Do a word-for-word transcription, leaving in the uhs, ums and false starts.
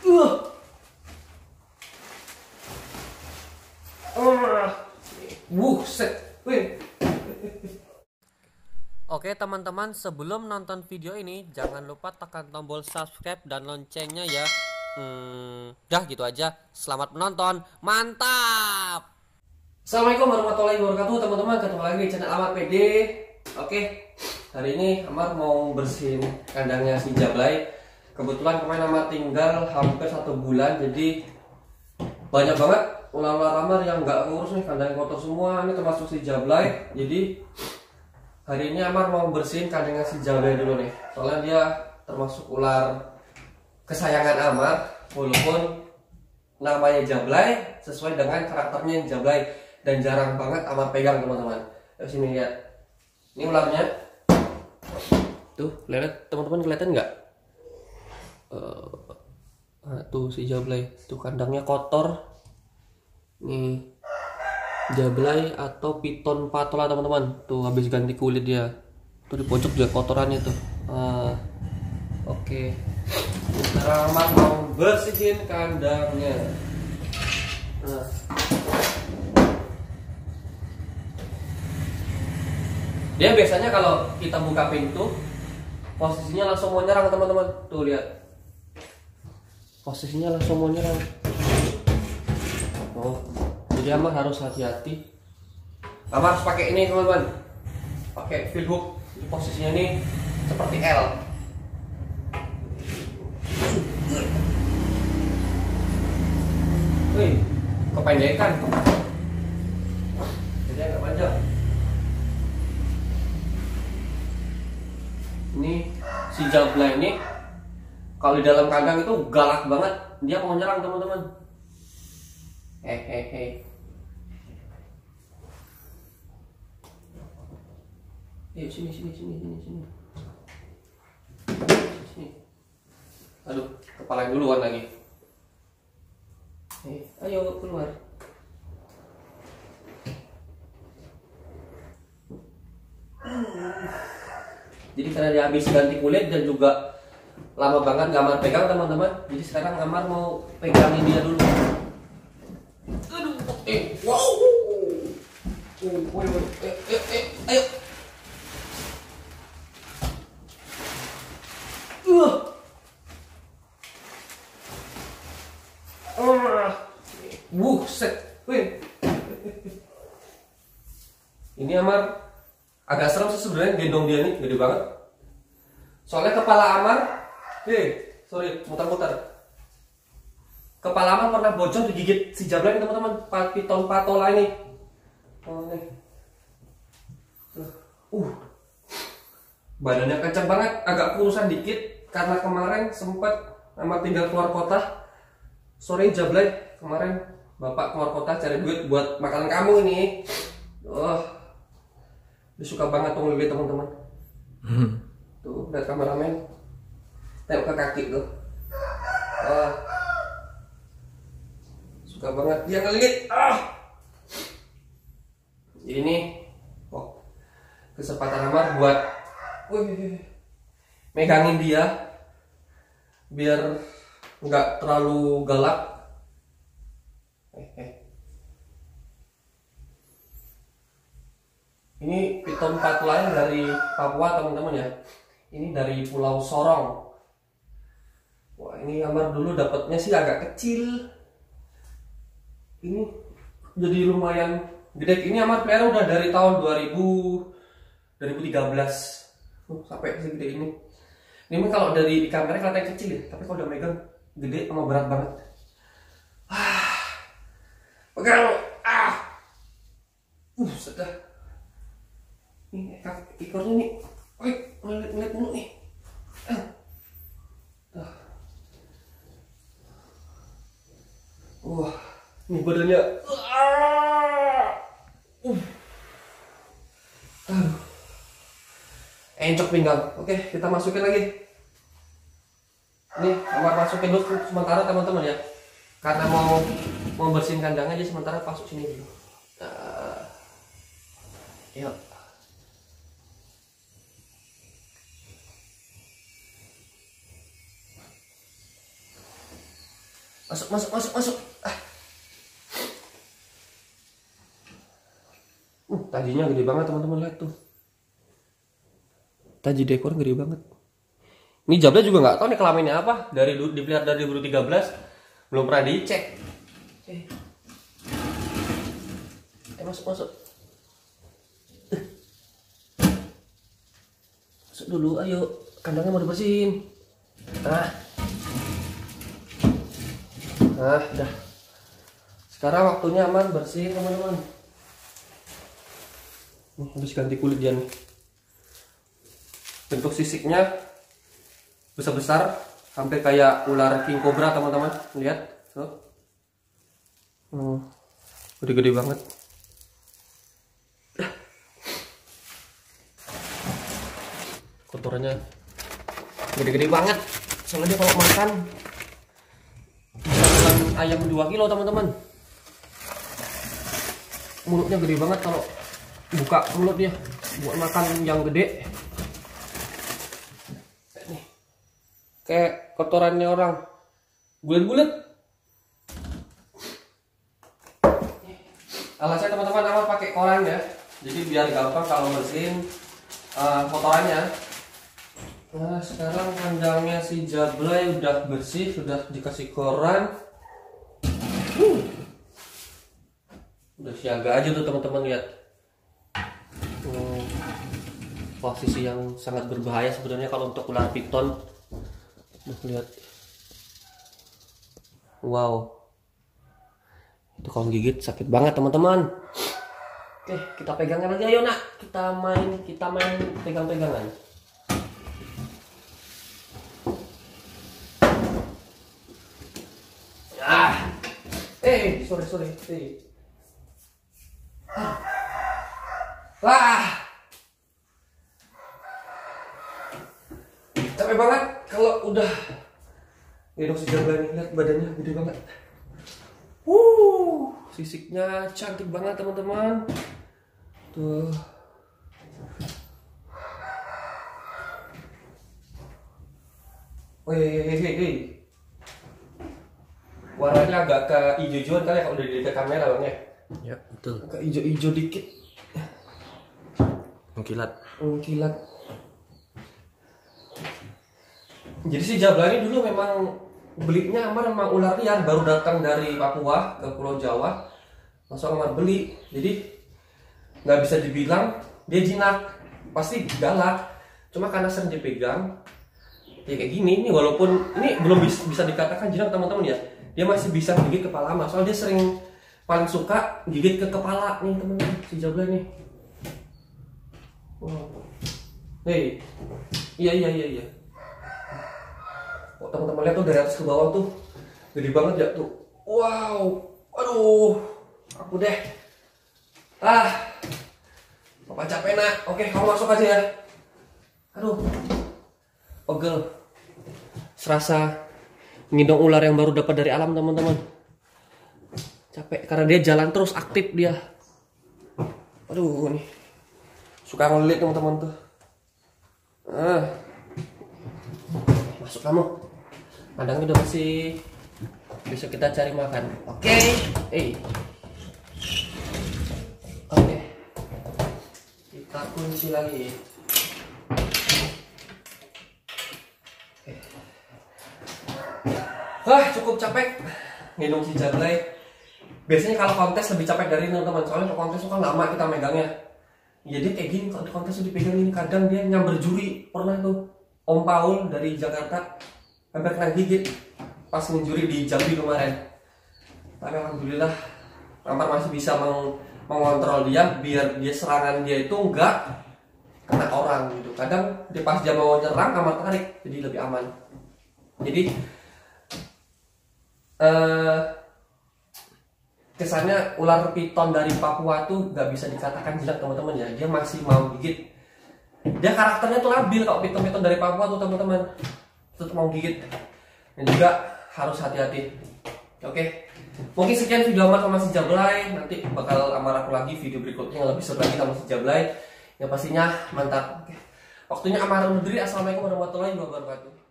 Uh. Uh. Wuh, set. Wih. Oke teman-teman, sebelum nonton video ini jangan lupa tekan tombol subscribe dan loncengnya ya. Hmm, dah gitu aja. Selamat menonton, mantap. Assalamualaikum warahmatullahi wabarakatuh teman-teman, ketemu lagi di channel Amar P D. Oke, hari ini Amar mau bersihin kandangnya si Jablay. Kebetulan kemarin Amar tinggal hampir satu bulan, jadi banyak banget ular-ular Amar yang nggak ngurus nih, kandangnya kotor semua. Ini termasuk si Jablay. Jadi hari ini Amar mau bersihin kandangnya si Jablay dulu nih, soalnya dia termasuk ular kesayangan Amar, walaupun namanya Jablay sesuai dengan karakternya yang Jablay dan jarang banget Amar pegang teman-teman. Ayo sini lihat, ini ularnya tuh, lihat teman-teman, kelihatan nggak? Uh, nah, tuh si Jablay, tuh kandangnya kotor nih. Jablay atau piton patola teman-teman, tuh habis ganti kulit dia, tuh di pojok juga kotorannya tuh. Nah, oke, okay. Sekarang Amar mau bersihin kandangnya. Nah, dia biasanya kalau kita buka pintu posisinya langsung mau nyerang teman-teman, tuh lihat, posisinya langsung mau nyerang. Oh, jadi Amar harus hati-hati. Amar harus pakai ini teman-teman, pakai field hook. Posisinya ini seperti L. Wih, kependekan, jadi agak panjang. Ini si Jablay ini kalau di dalam kandang itu galak banget, dia mau nyerang teman-teman. Hehehe. Ayo sini sini sini sini sini. Sini. Aduh, kepala duluan lagi. Eh, ayo keluar. Jadi karena dia habis ganti kulit dan juga lama banget gak Amar pegang teman-teman, jadi sekarang Amar mau pegangin dia dulu. Aduh, eh, wow. Oh, eh, eh, eh, ayo. Uh. Uh. Wuh, set. Wih. Ini Amar agak serem sih sebenarnya gendong dia nih, gede banget. Soalnya kepala Amar, hei, sorry, muter-muter. Kepala Amar pernah bocor digigit si Jablay teman-teman, piton patola ini. Oh, nih. Uh. Badannya kencang banget, agak kurusan dikit karena kemarin sempat Amar tinggal keluar kota. Sorry Jablay, kemarin Bapak keluar kota cari duit buat makanan kamu ini. Oh. Dia suka banget tuh ngeliat teman-teman. Hmm. Tuh, lihat kameramen. Tengok ke kaki tuh. Ah. Suka banget dia ngeliat. Ah. Ini, oh, kesempatan Amar buat, wih, megangin dia, biar nggak terlalu galak. Eh, eh. Ini piton patola dari Papua teman-teman ya. Ini dari Pulau Sorong. Wah, ini Amar dulu dapatnya sih agak kecil. Ini jadi lumayan gede. Ini Amar pelihara udah dari tahun dua ribu, dua ribu tiga belas. Uh, sampai segede ini. Ini kalau dari di kamera kelihatan kecil ya, tapi kalau udah megang gede sama berat banget. Ah. Pegang. Ah. Uh, sudah. Ini ekornya nih, woi, ngeliat-ngeliat dulu nih. Ah. Ah. Wah, ini badannya. Ah. Uh. Aduh. Encok pinggang. Oke, kita masukin lagi. Nih, Amar masukin dulu sementara teman-teman ya. Karena mau mau bersihin kandangnya aja sementara masuk sini dulu. Uh. Yuk. Masuk, masuk, masuk, masuk. Ah. Uh, tajinya gede banget teman-teman, lihat tuh. Taji dekor gede banget. Ini Jablay juga nggak tahu nih kelaminnya apa. Dari dipelihara dari dua ribu tiga belas, belum pernah dicek. Eh, eh masuk, masuk. Masuk dulu, ayo. Kandangnya mau dibersihin. Nah, nah, udah. Sekarang waktunya Amar bersihin teman-teman. Nih, habis ganti kulit dia nih. Bentuk sisiknya besar-besar, hampir kayak ular king cobra teman-teman. Lihat, tuh. Hmm, gede-gede banget. Kotorannya gede-gede banget. Soalnya dia kalau makan bisa makan ayam dua kilo teman-teman. Mulutnya gede banget kalau buka mulut dia buat makan yang gede. Nih, kayak kotorannya orang, bulat-bulat. Alasnya teman-teman Amar pakai koran ya, jadi biar gampang kalau bersihin uh, kotorannya. Nah, sekarang kandangnya si Jablay udah bersih, sudah dikasih koran. Uh. Udah siaga aja tuh teman-teman, lihat. Hmm, posisi yang sangat berbahaya sebenarnya kalau untuk ular piton. Lihat. Wow. Itu kalau gigit sakit banget teman-teman. Oke, kita pegangan aja, ayo nak. Kita main, kita main pegang-pegangan. Ah, eh, sorry sorry. Eh. Wah, capek banget kalau udah gendong si Jablay. Lihat badannya gede banget. Wuh, sisiknya cantik banget teman-teman. Tuh. Wih, warnanya agak ke hijau-hijauan kali ya kalau udah di dekat kamera bang ya. Ya betul. Agak hijau-hijau dikit. Mengkilat. Mengkilat. Jadi si Jablay ini dulu memang belinya Amar memang ular liar, baru datang dari Papua ke Pulau Jawa, langsung Amar beli. Jadi nggak bisa dibilang dia jinak, pasti galak. Cuma karena sering dipegang, ya kayak gini. Ini walaupun ini belum bisa, bisa dikatakan jinak teman-teman ya, dia masih bisa gigit kepala Amar. Soalnya dia sering paling suka gigit ke kepala nih teman-teman si Jablay nih. Wow. Hei, iya iya iya iya. Oh, teman-teman lihat tuh dari atas ke bawah tuh gede banget ya tuh. Wow, aduh, aku deh. Ah, Papa capek nak. Oke, kamu masuk aja ya. Aduh, pegel. Serasa ngidong ular yang baru dapat dari alam teman-teman. Capek karena dia jalan terus, aktif dia. Aduh nih, suka ngeliat teman-teman tuh. Ah, masuk kamu. Kandangnya udah bersih. Besok kita cari makan. Oke. Okay. Eh. Oke. Okay. Kita kunci lagi. Okay. Wah, cukup capek gendong si Jablay. Biasanya kalau kontes lebih capek dari ini teman-teman. Soalnya kalau kontes itu kan lama kita megangnya. Jadi kayak gini kalau di kontes dipegang ini kadang dia nyamber juri. Pernah tuh Om Paul dari Jakarta hampir kena gigit pas menjuri di Jambi kemarin. Tapi alhamdulillah Amar masih bisa meng mengontrol dia biar dia serangan dia itu enggak kena orang gitu. Kadang dia pas dia mau nyerang Amar tarik, jadi lebih aman. Jadi eh, kesannya ular piton dari Papua tuh nggak bisa dikatakan jinak teman-teman ya. Dia masih mau gigit. Dia karakternya tuh labil kalau piton-piton dari Papua tuh teman-teman. Tetap mau gigit. Dan juga harus hati-hati. Oke. Mungkin sekian video Amar sama si Jablay. Nanti bakal Amar aku lagi video berikutnya yang lebih seru lagi sama si Jablay. Yang pastinya mantap. Oke. Waktunya Amar undur diri. Assalamualaikum warahmatullahi wabarakatuh.